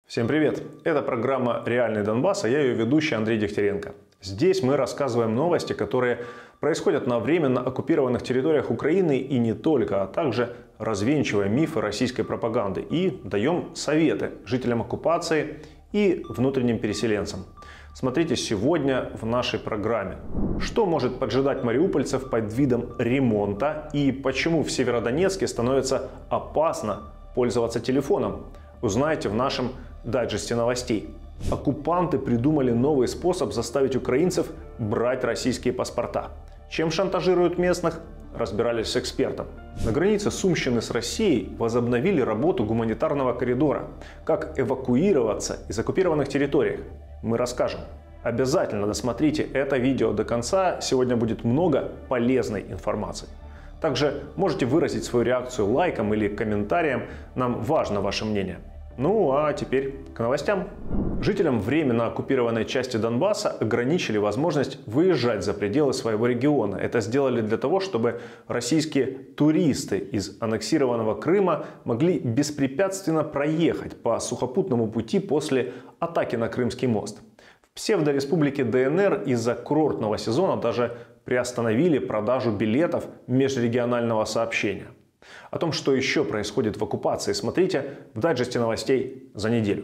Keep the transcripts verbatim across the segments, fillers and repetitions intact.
Всем привет! Это программа «Реальный Донбасс», а я ее ведущий Андрей Дегтяренко. Здесь мы рассказываем новости, которые происходят на временно оккупированных территориях Украины и не только, а также развенчиваем мифы российской пропаганды и даем советы жителям оккупации и внутренним переселенцам. Смотрите сегодня в нашей программе. Что может поджидать мариупольцев под видом ремонта и почему в Северодонецке становится опасно пользоваться телефоном? Узнаете в нашем дайджесте новостей. Оккупанты придумали новый способ заставить украинцев брать российские паспорта. Чем шантажируют местных, разбирались с экспертом. На границе Сумщины с Россией возобновили работу гуманитарного коридора. Как эвакуироваться из оккупированных территорий, мы расскажем. Обязательно досмотрите это видео до конца, сегодня будет много полезной информации. Также можете выразить свою реакцию лайком или комментарием, нам важно ваше мнение. Ну а теперь к новостям. Жителям временно оккупированной части Донбасса ограничили возможность выезжать за пределы своего региона. Это сделали для того, чтобы российские туристы из аннексированного Крыма могли беспрепятственно проехать по сухопутному пути после атаки на Крымский мост. В псевдореспублике ДНР из-за курортного сезона даже приостановили продажу билетов межрегионального сообщения. О том, что еще происходит в оккупации, смотрите в дайджесте новостей за неделю.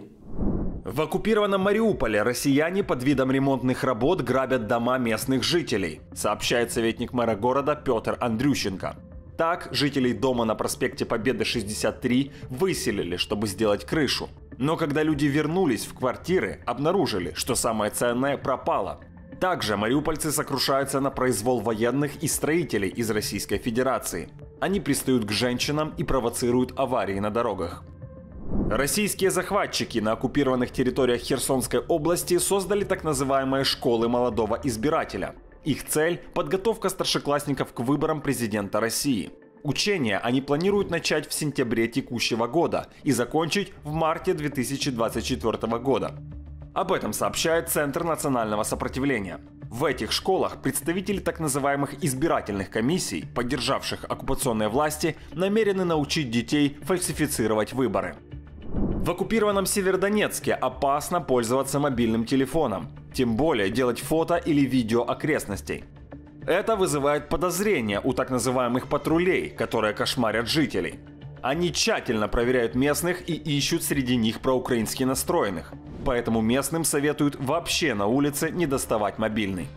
В оккупированном Мариуполе россияне под видом ремонтных работ грабят дома местных жителей, сообщает советник мэра города Петр Андрющенко. Так, жителей дома на проспекте Победы шестьдесят три выселили, чтобы сделать крышу. Но когда люди вернулись в квартиры, обнаружили, что самое ценное пропало. Также мариупольцы сокрушаются на произвол военных и строителей из Российской Федерации. Они пристают к женщинам и провоцируют аварии на дорогах. Российские захватчики на оккупированных территориях Херсонской области создали так называемые школы молодого избирателя. Их цель – подготовка старшеклассников к выборам президента России. Учения они планируют начать в сентябре текущего года и закончить в марте две тысячи двадцать четвёртого года. Об этом сообщает Центр национального сопротивления. В этих школах представители так называемых избирательных комиссий, поддержавших оккупационные власти, намерены научить детей фальсифицировать выборы. В оккупированном Северодонецке опасно пользоваться мобильным телефоном, тем более делать фото или видео окрестностей. Это вызывает подозрения у так называемых патрулей, которые кошмарят жителей. Они тщательно проверяют местных и ищут среди них проукраински настроенных. Поэтому местным советуют вообще на улице не доставать мобильный.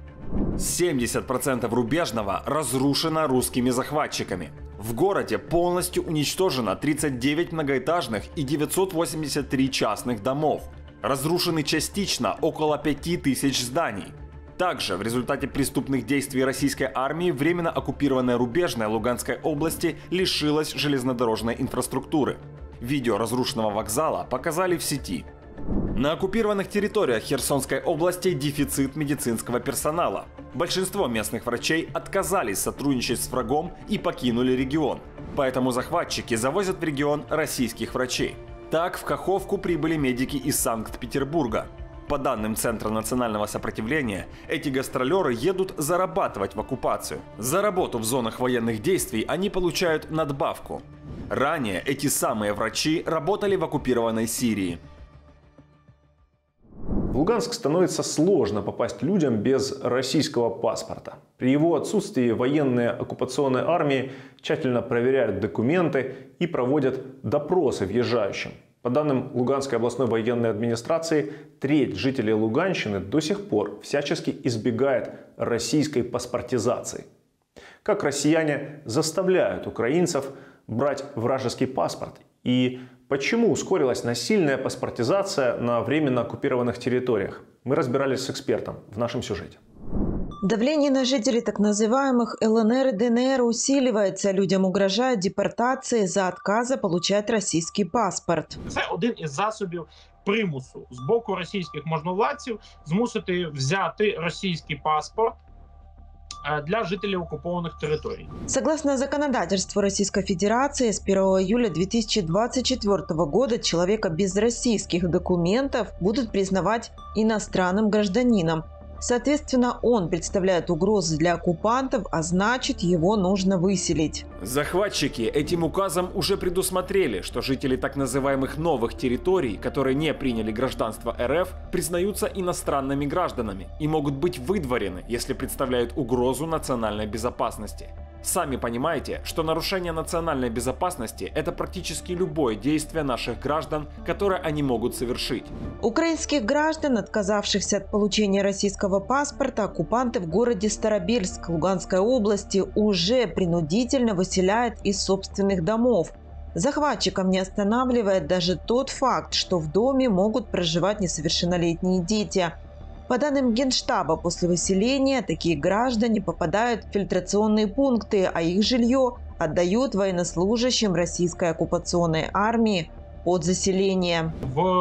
семьдесят процентов Рубежного разрушено русскими захватчиками. В городе полностью уничтожено тридцать девять многоэтажных и девятьсот восемьдесят три частных домов. Разрушены частично около пяти тысяч зданий. Также в результате преступных действий российской армии временно оккупированная Рубежная Луганской области лишилась железнодорожной инфраструктуры. Видео разрушенного вокзала показали в сети. На оккупированных территориях Херсонской области дефицит медицинского персонала. Большинство местных врачей отказались сотрудничать с врагом и покинули регион. Поэтому захватчики завозят в регион российских врачей. Так, в Каховку прибыли медики из Санкт-Петербурга. По данным Центра национального сопротивления, эти гастролеры едут зарабатывать в оккупацию. За работу в зонах военных действий они получают надбавку. Ранее эти самые врачи работали в оккупированной Сирии. В Луганск становится сложно попасть людям без российского паспорта. При его отсутствии военные оккупационной армии тщательно проверяют документы и проводят допросы въезжающим. По данным Луганской областной военной администрации, треть жителей Луганщины до сих пор всячески избегает российской паспортизации. Как россияне заставляют украинцев брать вражеский паспорт? И почему ускорилась насильная паспортизация на временно оккупированных территориях? Мы разбирались с экспертом в нашем сюжете. Давление на жителей так называемых ЛНР и ДНР усиливается. Людям угрожает депортация за отказа получать российский паспорт. Це один із засобів примусу з боку російських можновладців змусити взяти російський паспорт для жителей оккупованных территорий. Согласно законодательству Российской Федерации, с первого июля две тысячи двадцать четвёртого года человека без российских документов будут признавать иностранным гражданином. Соответственно, он представляет угрозу для оккупантов, а значит, его нужно выселить. Захватчики этим указом уже предусмотрели, что жители так называемых новых территорий, которые не приняли гражданство РФ, признаются иностранными гражданами и могут быть выдворены, если представляют угрозу национальной безопасности. Сами понимаете, что нарушение национальной безопасности – это практически любое действие наших граждан, которое они могут совершить. Украинских граждан, отказавшихся от получения российского паспорта, оккупанты в городе Старобельск Луганской области уже принудительно выселяют из собственных домов. Захватчиков не останавливает даже тот факт, что в доме могут проживать несовершеннолетние дети. По данным Генштаба, после выселения такие граждане попадают в фильтрационные пункты, а их жилье отдают военнослужащим российской оккупационной армии под заселение.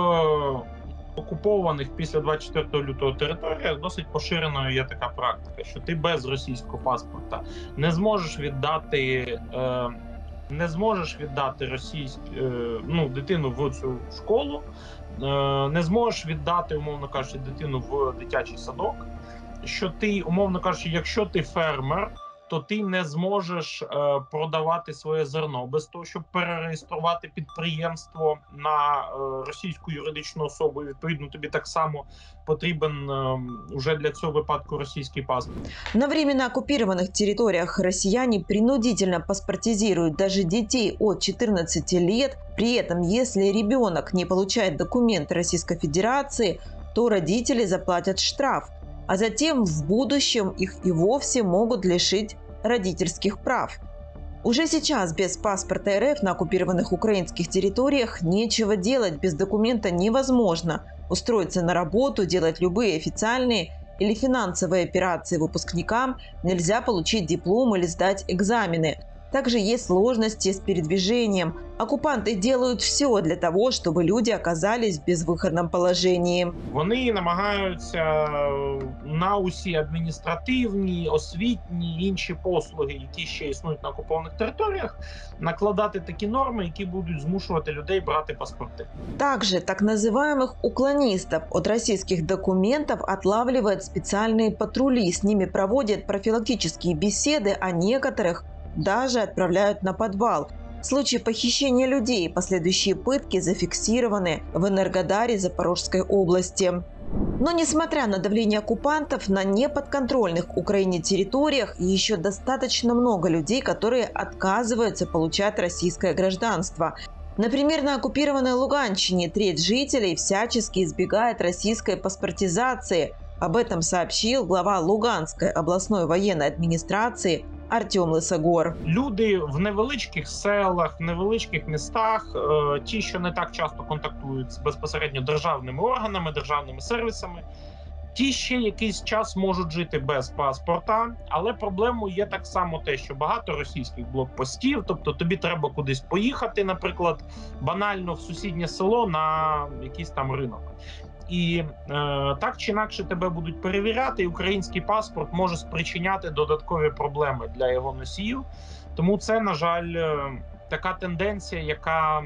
В окупованих після двадцять четвертого лютого територіях досить поширеною є така практика, що ти без російського паспорта не зможеш віддати, е, не зможеш віддати російську е, ну, дитину в цю школу, не зможеш віддати, умовно кажучи, дитину в дитячий садок, що ти, умовно кажучи, якщо ти фермер, то ти не зможеш е, продавати своє зерно без того, щоб перереєструвати підприємство на е, російську юридичну особу. І, відповідно, тобі так само потрібен е, уже для цього випадку російський паспорт. На временно оккупированных территориях россияне принудительно паспортизируют даже детей от четырнадцати лет. При этом, если ребенок не получает документы Российской Федерации, то родители заплатят штраф. А затем в будущем их и вовсе могут лишить родительских прав. Уже сейчас без паспорта РФ на оккупированных украинских территориях нечего делать, без документа невозможно устроиться на работу, делать любые официальные или финансовые операции выпускникам, нельзя получить диплом или сдать экзамены. Также есть сложности с передвижением. Оккупанты делают все для того, чтобы люди оказались в безвыходном положении. Вони намагаються на усі адміністративні, освітні, інші послуги, які ще існують на окупованих територіях, накладати такі норми, які будуть змушувати людей брати паспорти. Также так называемых уклонистов от российских документов отлавливают специальные патрули. С ними проводят профилактические беседы, а некоторых даже отправляют на подвал. Случаи похищения людей и последующие пытки зафиксированы в Энергодаре Запорожской области. Но несмотря на давление оккупантов на неподконтрольных Украине территориях, еще достаточно много людей, которые отказываются получать российское гражданство. Например, на оккупированной Луганщине треть жителей всячески избегает российской паспортизации. Об этом сообщил глава Луганской областной военной администрации Артем Лисогор. Люди в невеличких селах, в невеличких містах, е, ті, що не так часто контактують з безпосередньо державними органами, державними сервісами, ті ще якийсь час можуть жити без паспорта, але проблемою є так само те, що багато російських блокпостів, тобто тобі треба кудись поїхати, наприклад, банально в сусіднє село на якийсь там ринок. І е, так чи інакше тебе будуть перевіряти, і український паспорт може спричиняти додаткові проблеми для його носіїв. Тому це, на жаль, така тенденція, яка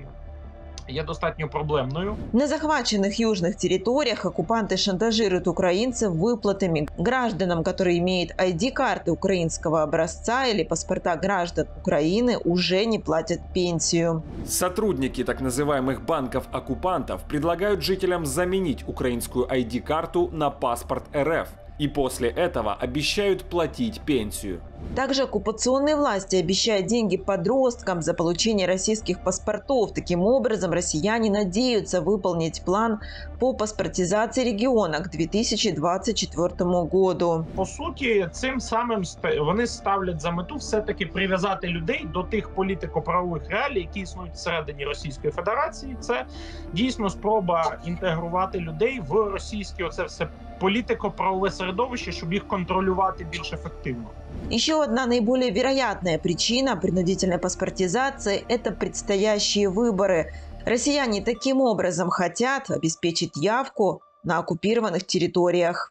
є достатньо проблемною. На захваченных южных территориях оккупанты шантажируют украинцев выплатами. Гражданам, которые имеют ай ди-карты украинского образца или паспорта граждан Украины, уже не платят пенсию. Сотрудники так называемых банков-оккупантов предлагают жителям заменить украинскую ай ди-карту на паспорт РФ. И после этого обещают платить пенсию. Также оккупационные власти обещают деньги подросткам за получение российских паспортов. Таким образом, россияне надеются выполнить план по паспортизации региона к дві тисячі двадцять четвертому году. По суті, цим самим вони ставлять за мету все-таки прив'язати людей до тих політико-правових реалій, які існують всередині Російської Федерації. Це дійсно спроба інтегрувати людей в російське оце все політико-правове середовище, щоб їх контролювати більш ефективно. Еще одна наиболее вероятная причина принудительной паспортизации – это предстоящие выборы. Россияне таким образом хотят обеспечить явку на оккупированных территориях.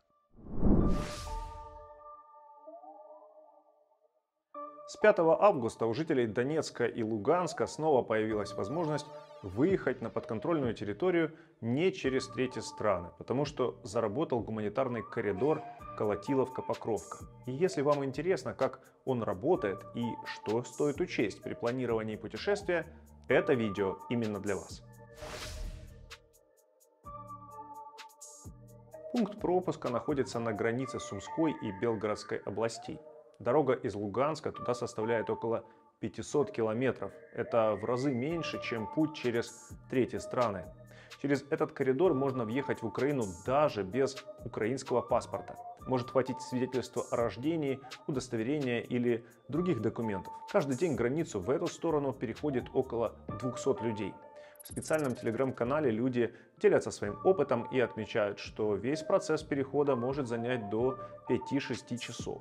С пятого августа у жителей Донецка и Луганска снова появилась возможность выехать на подконтрольную территорию не через третьи страны, потому что заработал гуманитарный коридор Колотиловка-Покровка. И если вам интересно, как он работает и что стоит учесть при планировании путешествия, это видео именно для вас. Пункт пропуска находится на границе Сумской и Белгородской областей. Дорога из Луганска туда составляет около пятисот километров. Это в разы меньше, чем путь через третьи страны. Через этот коридор можно въехать в Украину даже без украинского паспорта. Может хватить свидетельства о рождении, удостоверения или других документов. Каждый день границу в эту сторону переходит около двухсот людей. В специальном телеграм-канале люди делятся своим опытом и отмечают, что весь процесс перехода может занять до пяти-шести часов.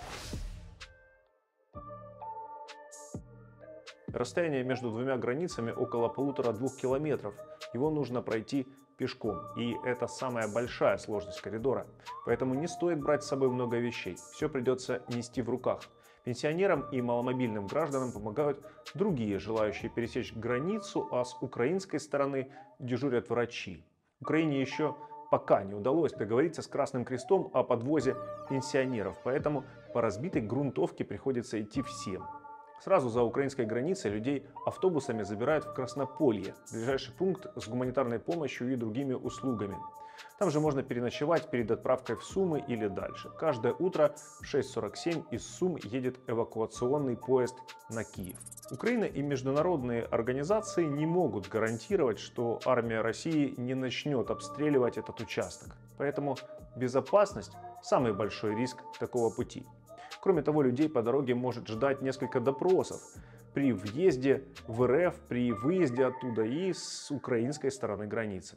Расстояние между двумя границами около полутора-двух километров. Его нужно пройти пешком. И это самая большая сложность коридора. Поэтому не стоит брать с собой много вещей. Все придется нести в руках. Пенсионерам и маломобильным гражданам помогают другие, желающие пересечь границу, а с украинской стороны дежурят врачи. Украине еще пока не удалось договориться с Красным Крестом о подвозе пенсионеров. Поэтому по разбитой грунтовке приходится идти всем. Сразу за украинской границей людей автобусами забирают в Краснополье, ближайший пункт с гуманитарной помощью и другими услугами. Там же можно переночевать перед отправкой в Сумы или дальше. Каждое утро в шесть сорок семь из Сум едет эвакуационный поезд на Киев. Украина и международные организации не могут гарантировать, что армия России не начнет обстреливать этот участок. Поэтому безопасность – самый большой риск такого пути. Кроме того, людей по дороге может ждать несколько допросов при въезде в РФ, при выезде оттуда и с украинской стороны границы.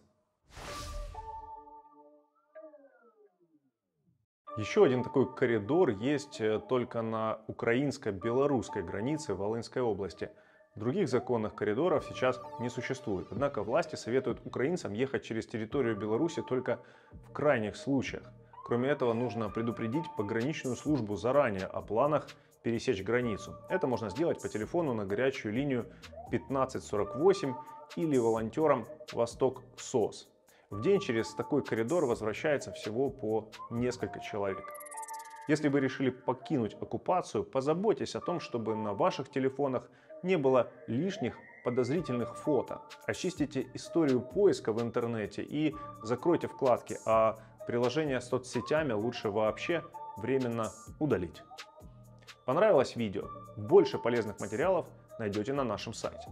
Еще один такой коридор есть только на украинско-белорусской границе Волынской области. Других законных коридоров сейчас не существует. Однако власти советуют украинцам ехать через территорию Беларуси только в крайних случаях. Кроме этого, нужно предупредить пограничную службу заранее о планах пересечь границу. Это можно сделать по телефону на горячую линию пятнадцать сорок восемь или волонтерам Восток СОС. В день через такой коридор возвращается всего по несколько человек. Если вы решили покинуть оккупацию, позаботьтесь о том, чтобы на ваших телефонах не было лишних подозрительных фото. Очистите историю поиска в интернете и закройте вкладки, а приложение с соцсетями лучше вообще временно удалить. Понравилось видео? Больше полезных материалов найдете на нашем сайте.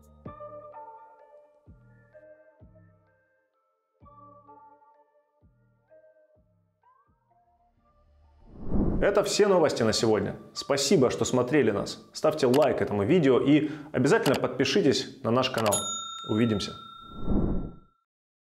Это все новости на сегодня. Спасибо, что смотрели нас. Ставьте лайк этому видео и обязательно подпишитесь на наш канал. Увидимся.